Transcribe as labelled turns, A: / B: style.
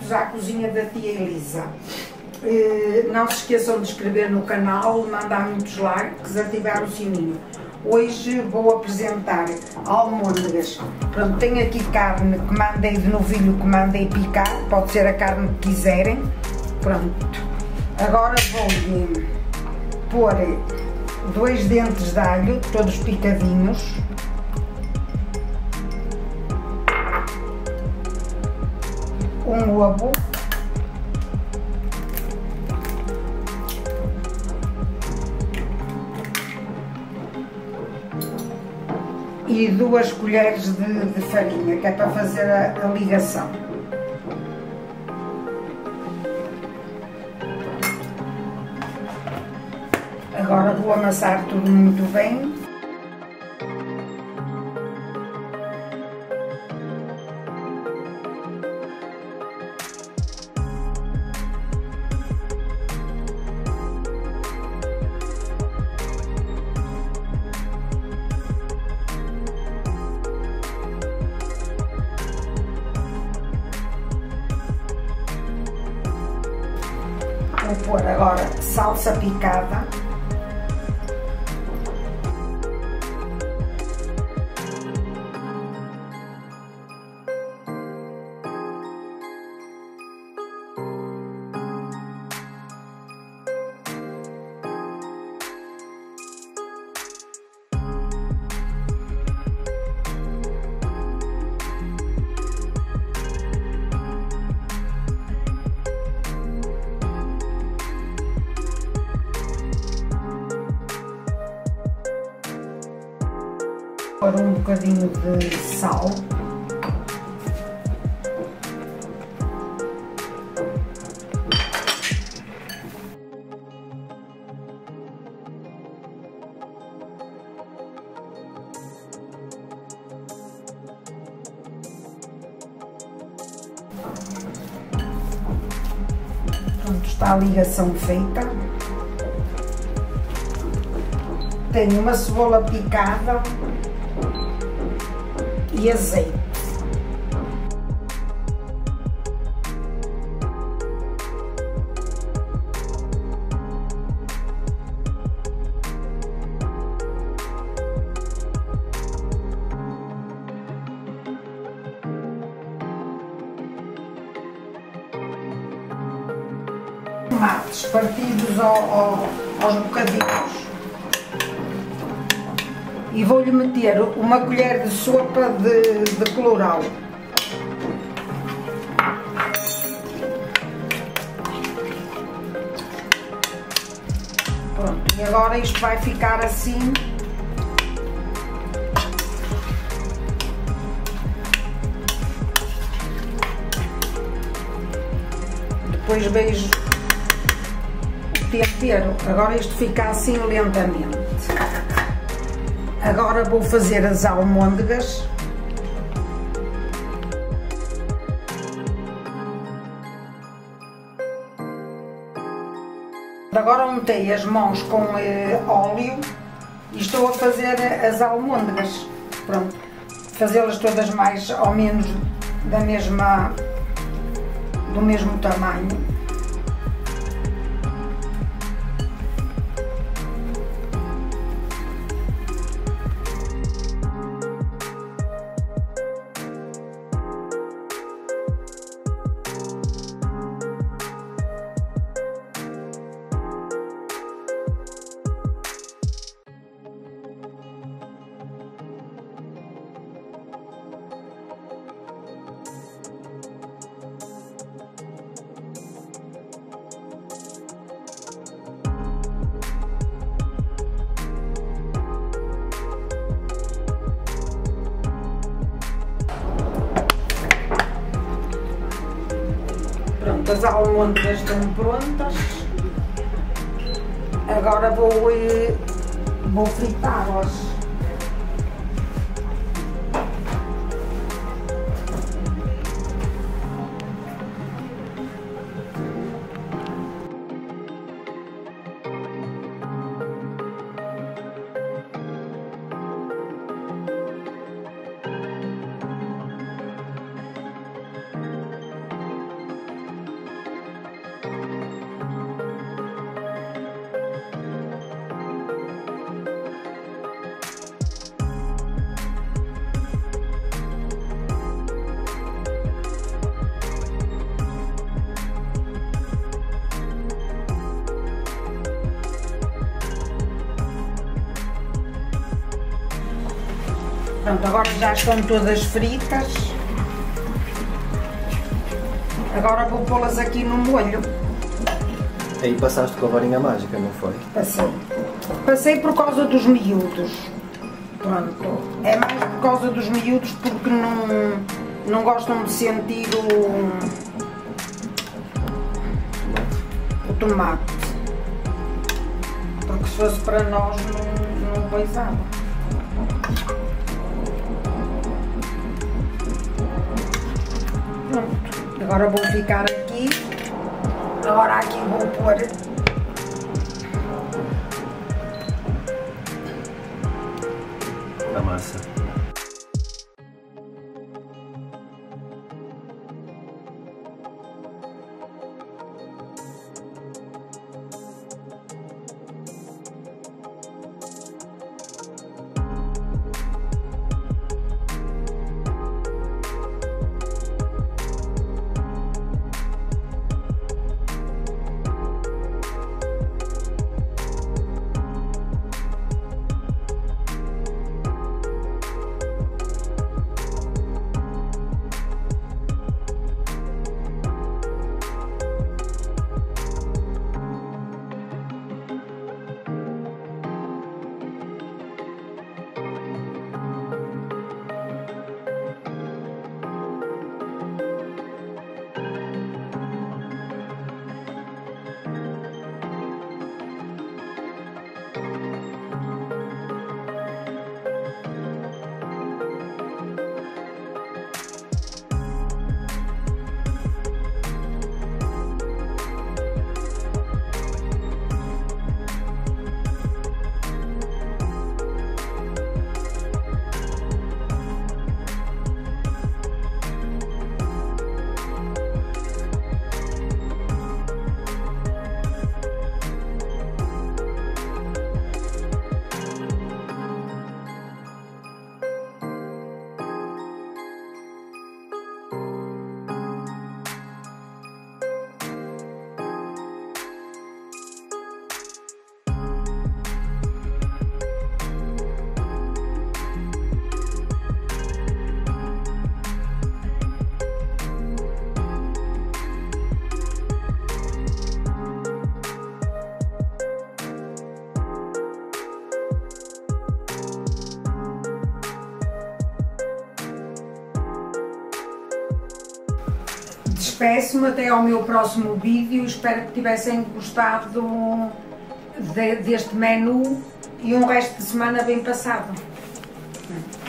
A: bem-vindos à cozinha da tia Elisa. Não se esqueçam de inscrever no canal, mandar muitos likes, ativar o sininho. Hoje vou apresentar almôndegas. Pronto, tenho aqui carne que mandei de novilho, que mandei picar, pode ser a carne que quiserem. Pronto, agora vou-lhe pôr 2 dentes de alho, todos picadinhos. Um ovo. E 2 colheres de farinha, que é para fazer a ligação. Agora vou amassar tudo muito bem. Vou pôr agora salsa picada. Pôr um bocadinho de sal. Pronto, está a ligação feita. Tenho uma cebola picada e azeite. Tomates partidos aos bocadinhos. E vou-lhe meter uma colher de sopa de colorau. Pronto, e agora isto vai ficar assim. Depois beijo o tempero. Agora isto fica assim lentamente. Agora vou fazer as almôndegas. Agora untei as mãos com óleo e estou a fazer as almôndegas. Pronto, fazê-las todas mais ou menos do mesmo tamanho. Pronto, as almôndegas estão prontas. Agora vou fritá-las. Pronto, agora já estão todas fritas. Agora vou pô-las aqui no molho.
B: Aí passaste com a varinha mágica, não foi?
A: Passei. Passei por causa dos miúdos. Pronto. É mais por causa dos miúdos porque não gostam de sentir o tomate. Porque se fosse para nós não coisava. Pronto. Agora vou ficar aqui. Agora aqui vou pôr
B: a massa.
A: Despeço-me até ao meu próximo vídeo. Espero que tivessem gostado deste menu e um resto de semana bem passado.